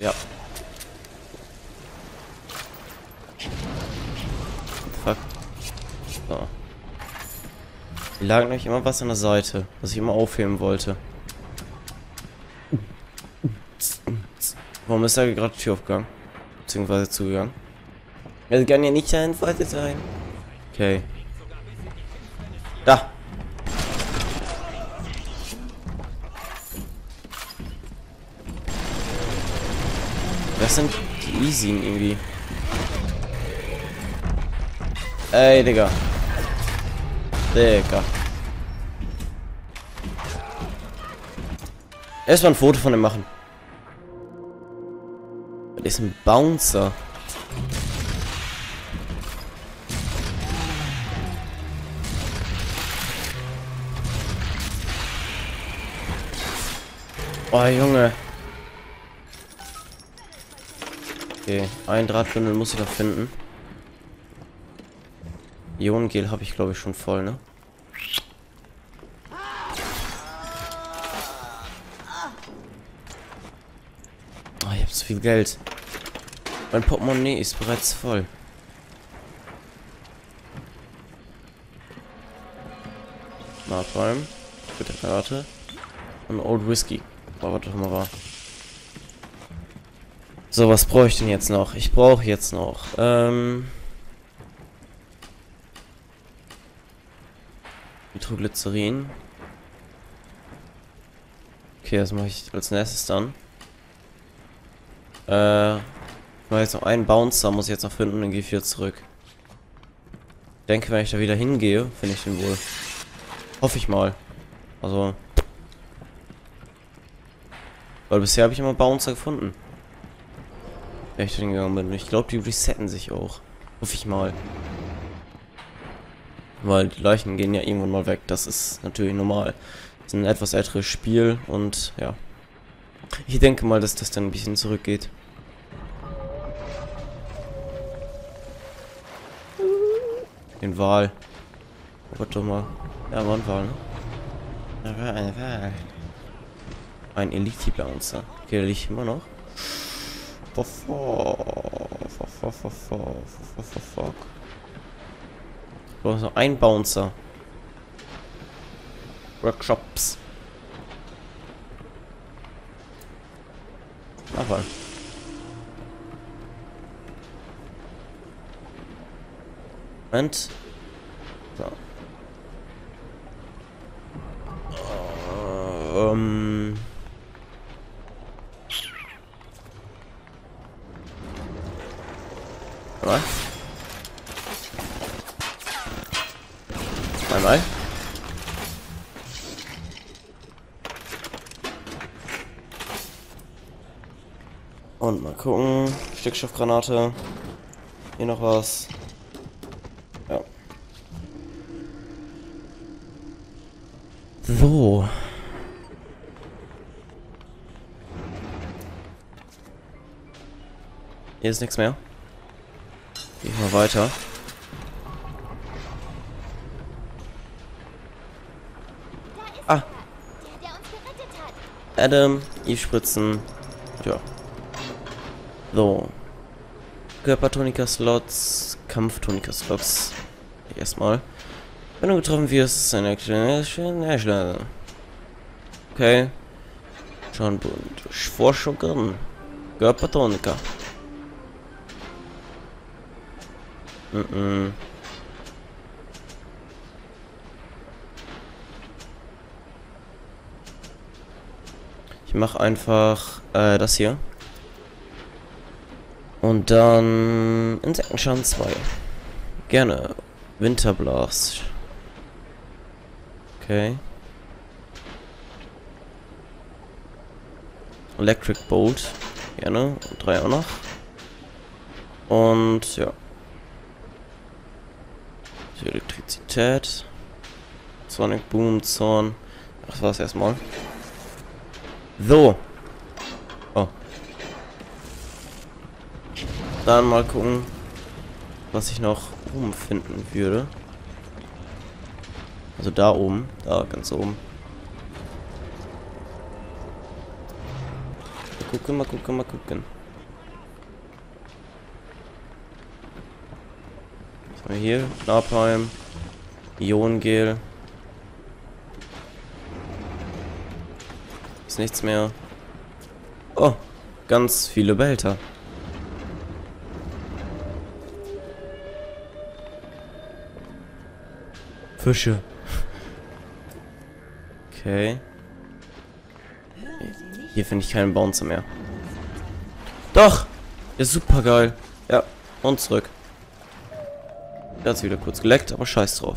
Ja. Fuck. So. Hier lag nämlich immer was an der Seite, was ich immer aufheben wollte. Warum ist da gerade die Tür aufgegangen? Beziehungsweise zugegangen? Das kann ja nicht sein, wollte sein. Okay. Da. Das sind die Easyen irgendwie. Ey, Digga. Digga. Erstmal ein Foto von dem machen. Das ist ein Bouncer. Oh, Junge. Okay, ein Drahtbündel muss ich noch finden. Ionengel habe ich, glaube ich, schon voll, ne? Oh, ich habe zu viel Geld. Mein Portemonnaie ist bereits voll. Napalm, bitte Karte und Old Whisky. Was doch mal war. So, was brauche ich denn jetzt noch? Ich brauche jetzt noch Nitroglycerin. Okay, das mache ich als nächstes dann. Ich mache jetzt noch einen Bouncer, muss ich jetzt noch finden und dann gehe ich wieder zurück. Ich denke, wenn ich da wieder hingehe, finde ich den wohl. Hoffe ich mal. Also. Weil bisher habe ich immer Bouncer gefunden. Wenn ich da hingegangen bin. Ich glaube, die resetten sich auch. Hoffe ich mal. Weil die Leichen gehen ja irgendwann mal weg. Das ist natürlich normal. Das ist ein etwas älteres Spiel und ja. Ich denke mal, dass das dann ein bisschen zurückgeht. Den Wal. Warte doch mal. Ja, war ein Wal, ne? Da war eine Wal. Ein Elite-Bouncer. Okay, der liegt immer noch. Fuck. Du hast noch einen Bouncer. Workshops. Aber. Und. So. Was? Einmal. Und mal gucken. Stickstoffgranate. Hier noch was. Ja. So. Hier ist nichts mehr. Geh ich mal weiter. Ah. Adam, Eve-Spritzen. Ja. So. Körpertonika-Slots, Kampftonika-Slots. Erstmal. Wenn du getroffen wirst, ist eine kleine. Okay. Schon bunt. Vorschuckern. Körpertonika. Ich mache einfach das hier. Und dann Insektenschaden 2. Gerne. Winterblast. Okay. Electric Bolt. Gerne. Und 3 auch noch. Und ja. Die Elektrizität. Sonic Boom, Zorn. Das war's erstmal. So. Oh. Dann mal gucken, was ich noch oben finden würde. Also da oben. Da ganz oben. gucken, mal gucken, mal gucken. Was haben wir hier? Napalm. Ionengel. Ist nichts mehr. Oh, ganz viele Behälter. Fische. Okay. Hier finde ich keinen Bouncer mehr. Doch! Ist super geil. Ja, und zurück. Der hat's wieder kurz geleckt, aber scheiß drauf.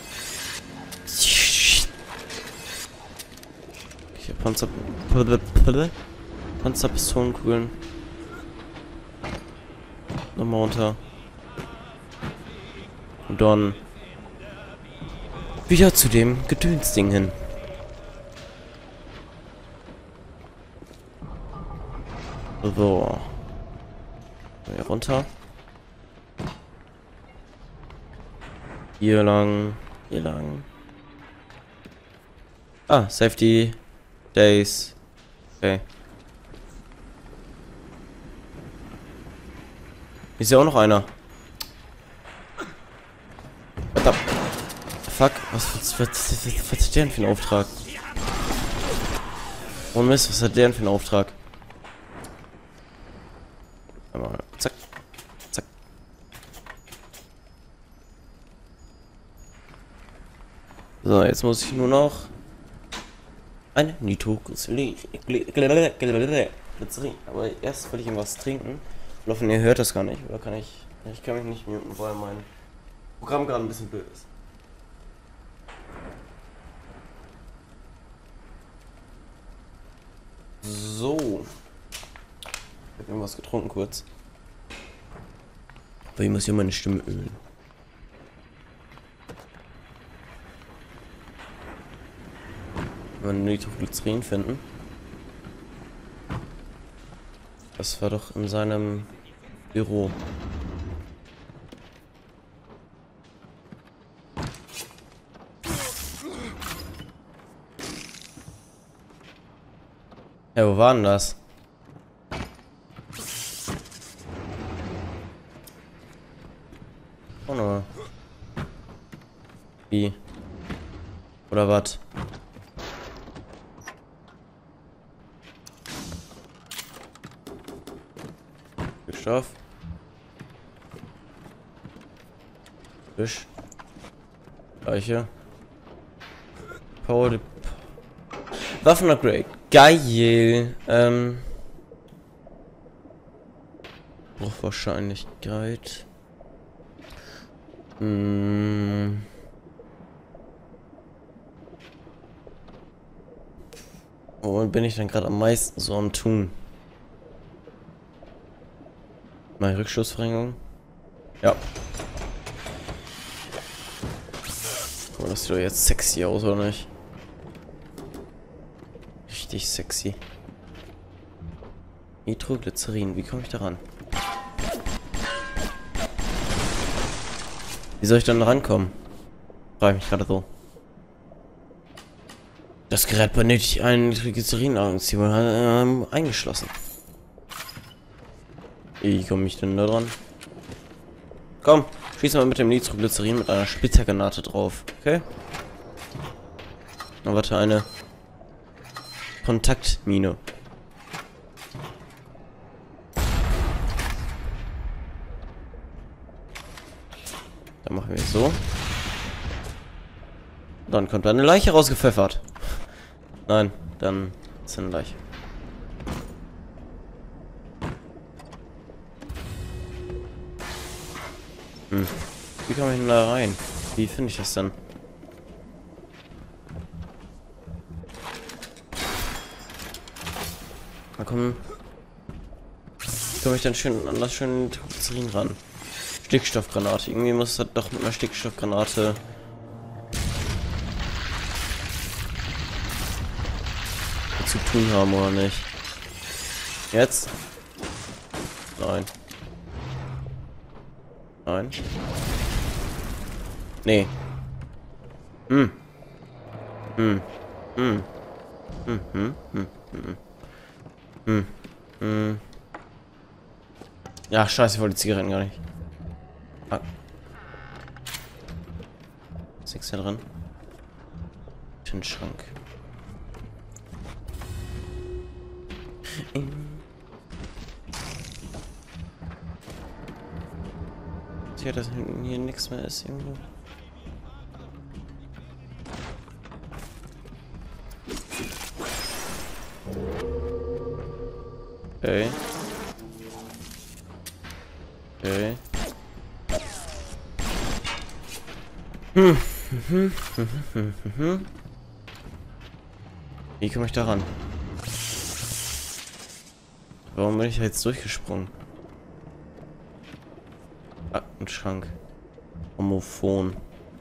Hier Panzerpistolenkugeln. Nochmal runter. Und dann wieder zu dem Gedönsding hin. So. Hier runter. Hier lang. Hier lang. Ah, Safety Days. Okay. Ist ja auch noch einer. What the fuck? Was hat der denn für einen Auftrag? Oh Mist, was hat der denn für einen Auftrag? Einmal, zack. Zack. So, jetzt muss ich nur noch eine Nitroglycerin. Aber erst will ich ihm was trinken. Ich hoffe, ihr hört das gar nicht. Oder kann ich... Ich kann mich nicht muten, weil mein Programm gerade ein bisschen blöd ist. So. Ich habe irgendwas getrunken kurz. Aber ich muss hier meine Stimme ölen. Wenn wir Nitroglycerin finden. Das war doch in seinem Büro. Ja, wo war denn das? Oh no. Wie? Oder was? Stoff. Fisch. Leiche. Power. Waffen-Upgrade. Geil. Bruchwahrscheinlichkeit. Wo bin ich denn gerade am meisten so am tun? Meine Rückstoßverringerung? Ja. Oh, das sieht doch jetzt sexy aus, oder nicht? Richtig sexy. Nitroglycerin, wie komme ich da ran? Wie soll ich dann da rankommen? Frage ich mich gerade so. Das Gerät benötigt einen Nitroglycerin eingeschlossen. Wie komme ich denn da dran? Komm, schieß mal mit dem Nitroglycerin mit einer Splittergranate drauf. Okay? Na, warte, eine Kontaktmine. Dann machen wir es so. Dann kommt da eine Leiche rausgepfeffert. Nein, dann ist eine Leiche. Wie komme ich denn da rein? Wie finde ich das denn? Na komm. Wie komme ich dann schön an das schöne Glycerin ran? Stickstoffgranate. Irgendwie muss das doch mit einer Stickstoffgranate zu tun haben, oder nicht? Jetzt? Nein. Nein. Nee. Hm. Hm. Hm. Hm. Hm. Hm. Hm. Ja, scheiße, ich wollte die Zigaretten gar nicht. Ah. Ist nichts da drin? Den Schrank. Sicher, dass hier nichts mehr ist irgendwo. Okay. Okay. Wie komme ich da ran? Warum bin ich jetzt durchgesprungen? Ah, ein Schrank. Homophon.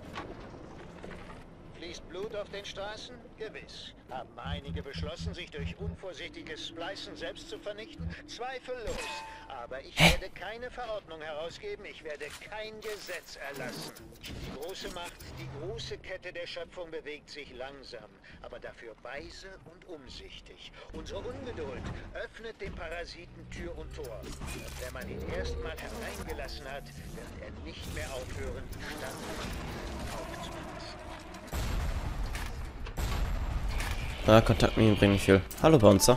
Fließt Blut auf den Straßen? Gewiss. Haben einige beschlossen, sich durch unvorsichtiges Splicen selbst zu vernichten? Zweifellos. Aber ich werde keine Verordnung herausgeben, ich werde kein Gesetz erlassen. Die große Macht, die große Kette der Schöpfung bewegt sich langsam, aber dafür weise und umsichtig. Unsere Ungeduld öffnet dem Parasiten Tür und Tor. Und wenn man ihn erstmal hereingelassen hat, wird er nicht mehr aufhören, standhaft aufzupassen. Ah, Kontakt mit ihm bringt nicht viel. Hallo, Bouncer.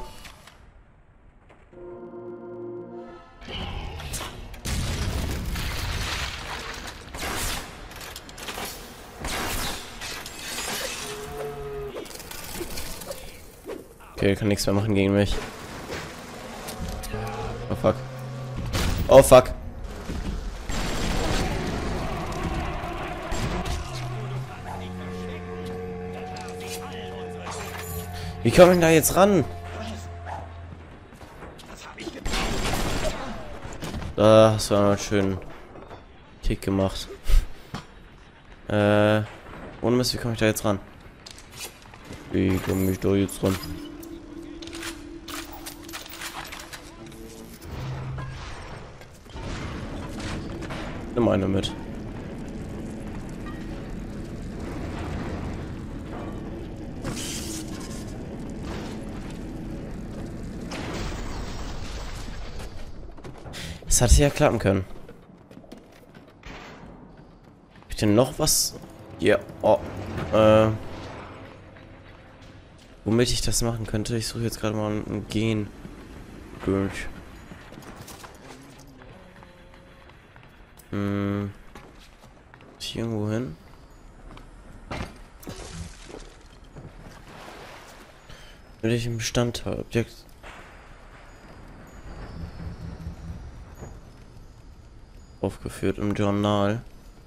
Okay, kann nichts mehr machen gegen mich. Oh fuck. Oh fuck. Wie kommen wir da jetzt ran? Da hast du einen schönen Kick gemacht. Ohne Mist, wie komme ich da jetzt ran? Wie komme ich da jetzt ran? Nimm eine mit. Das hatte ja klappen können. Hab ich denn noch was? Ja. Oh. Womit ich das machen könnte? Ich suche jetzt gerade mal ein Gen durch. Hier irgendwo hin? Will ich im Bestandteil Objekt aufgeführt im Journal.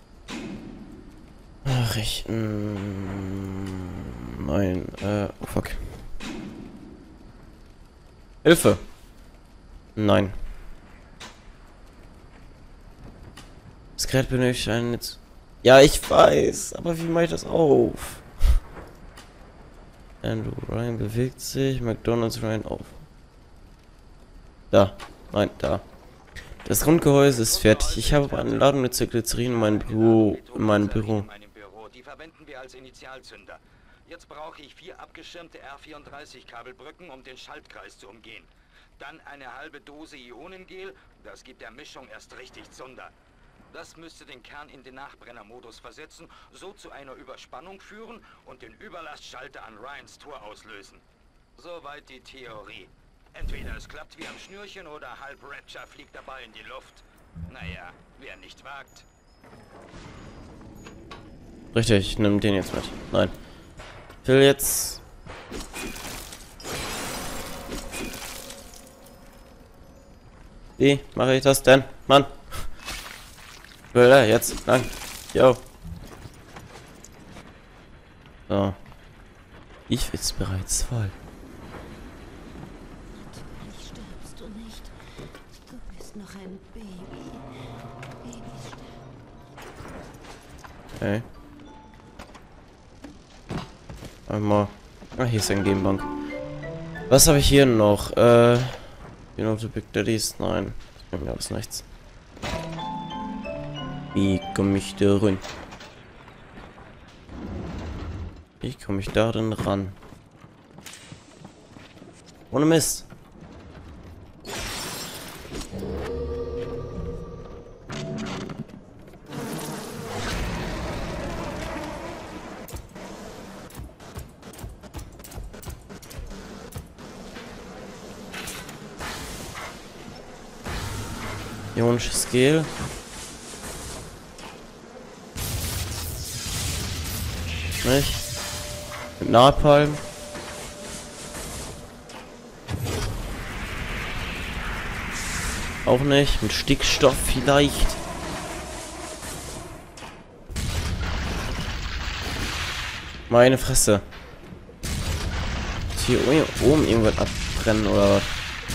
Richten. Nein, oh fuck. Hilfe! Nein. Das Gerät benötigt einen jetzt. Ja, ich weiß, aber wie mache ich das auf? Andrew Ryan bewegt sich, McDonald's Ryan auf. Da. Nein, da. Das Grundgehäuse ist fertig. Ich habe eine Ladung mit Glycerin in meinem Büro. Die verwenden wir als Initialzünder. Jetzt brauche ich 4 abgeschirmte R34-Kabelbrücken, um den Schaltkreis zu umgehen. Dann eine halbe Dose Ionengel, das gibt der Mischung erst richtig Zunder. Das müsste den Kern in den Nachbrennermodus versetzen, so zu einer Überspannung führen und den Überlastschalter an Ryans Tor auslösen. Soweit die Theorie. Entweder es klappt wie am Schnürchen oder halb Rapture fliegt dabei in die Luft. Naja, wer nicht wagt. Richtig, ich nehme den jetzt mit. Nein. Ich will jetzt... Wie mache ich das denn? Mann! Will er jetzt? Nein. Jo. So. Ich will's bereits voll. Natürlich stirbst du nicht. Du bist noch ein Baby. Babys sterben. Okay. Einmal. Ah, hier ist ein Gamebank. Was habe ich hier noch? You know the Big Daddies? Nein. Das bringt mir alles nichts. Wie komme ich da rein? Wie komme ich da denn ran? Ohne Mist. Ionisches Gel. Nicht? Mit Napalm. Auch nicht. Mit Stickstoff vielleicht. Meine Fresse. Ist hier oben irgendwas abbrennen oder was?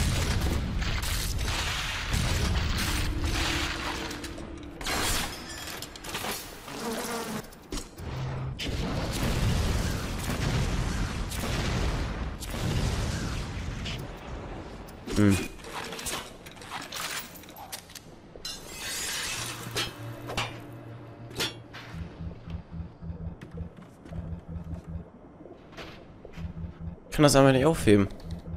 Hm. Ich kann das einfach nicht aufheben.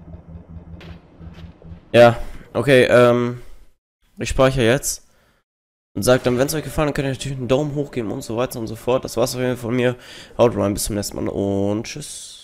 Ja, okay, ich speichere jetzt. Und sage dann, wenn es euch gefallen hat, könnt ihr natürlich einen Daumen hoch geben und so weiter und so fort. Das war's auf jeden Fall von mir. Haut rein, bis zum nächsten Mal und tschüss.